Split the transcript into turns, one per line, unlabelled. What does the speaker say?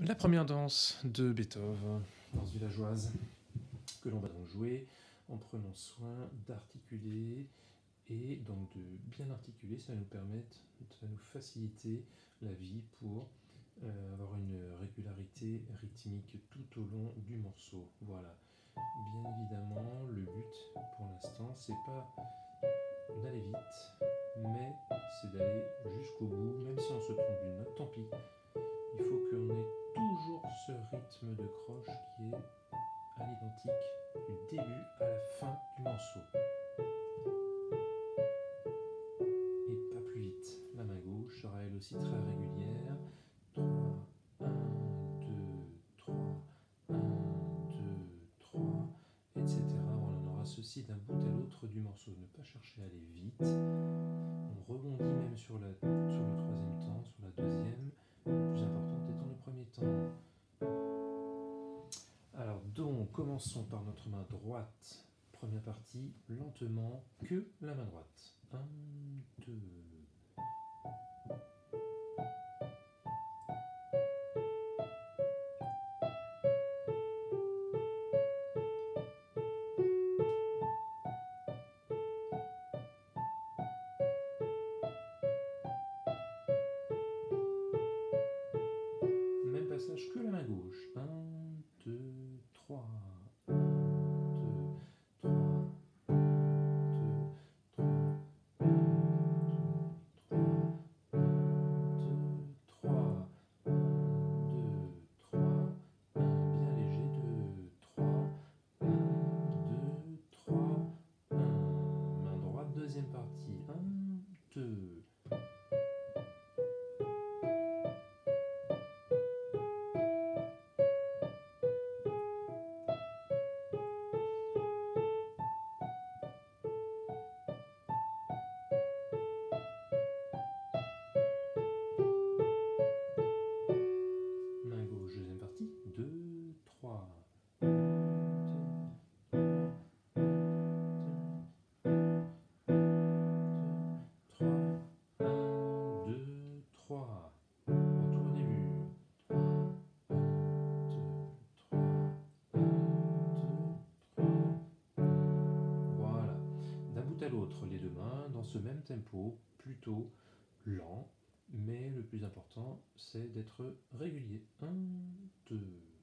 La première danse de Beethoven, danse villageoise, que l'on va donc jouer en prenant soin d'articuler et donc de bien articuler. Ça va nous permettre, ça va nous faciliter la vie pour avoir une régularité rythmique tout au long du morceau. Voilà. Bien évidemment, le but pour l'instant, c'est pas d'aller vite, mais c'est d'aller jusqu'au bout, même si on se trompe d'une note, tant pis. Il faut qu'on ait toujours ce rythme de croche qui est à l'identique du début à la fin du morceau. Et pas plus vite. La main gauche sera elle aussi très régulière. 3, 1, 2, 3, 1, 2, 3, etc. On aura ceci d'un bout à l'autre du morceau. Ne pas chercher à aller vite. On rebondit même sur le troisième temps, sur la deuxième. Le plus important étant le premier temps. Alors donc, commençons par notre main droite. Première partie, lentement, que la main droite. 1, 2. Même passage que la main gauche. 1, 2, 3. 1, 2, 3. 1, 2, 3. 1, 2, 3. 1, 2, 3. 1, 2, 3. 1, bien léger. 2, 3. 1, 2, 3. 1. Main droite, deuxième partie. 1, 2. Main gauche, deuxième partie. 2, 3. 1, 2, 3. 1, 2, 3. Retour au début. 3, 1, 2, 3. 1, 2, 3. Voilà. D'un bout à l'autre, les deux mains dans ce même tempo, plutôt lent, mais le plus important, c'est d'être régulier. 1, 2.